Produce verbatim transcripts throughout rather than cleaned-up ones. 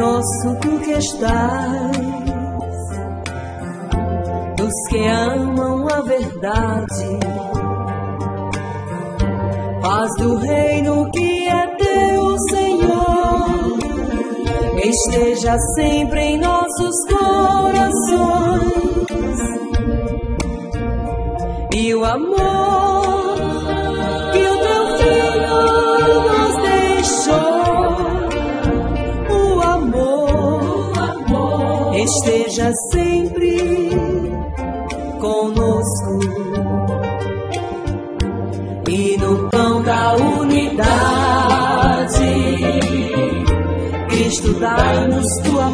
Nosso tu que estás, dos que amam a verdade, paz do reino que é teu, Senhor, esteja sempre em nossos corações, e o amor que o teu Filho nos deixou, esteja sempre conosco, e no pão da unidade, Cristo dai-nos tua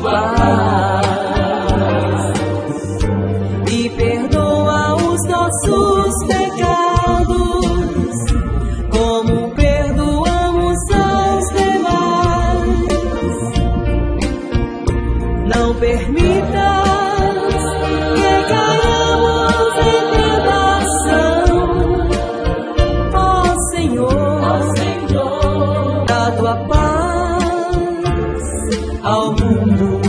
paz e perdoa os nossos pecados, como perdoamos aos demais. Não permitas que caiamos em tentação, ó Senhor, ó Senhor, dá tua paz ao mundo.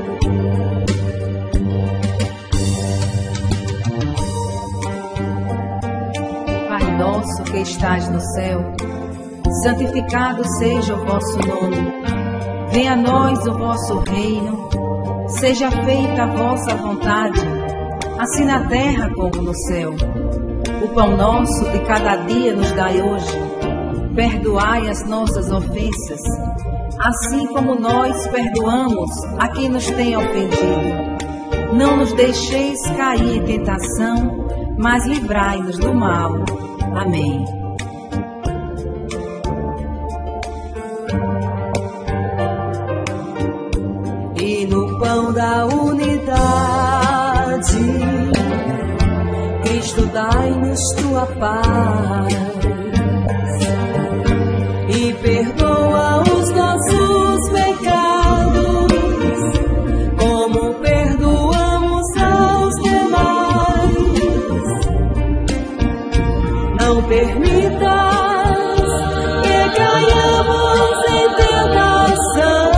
Pai nosso que estás no céu, santificado seja o vosso nome. Venha a nós o vosso reino. Seja feita a vossa vontade, assim na terra como no céu. O pão nosso de cada dia nos dai hoje. Perdoai as nossas ofensas, assim como nós perdoamos a quem nos tem ofendido. Não nos deixeis cair em tentação, mas livrai-nos do mal. Amém. Pão da unidade, Cristo dai-nos tua paz e perdoa os nossos pecados, como perdoamos aos demais. Não permitas que caiamos em tentação,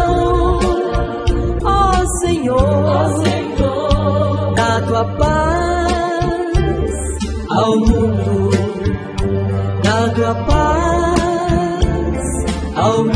Senhor, dá tua paz ao mundo, dá tua paz ao mundo.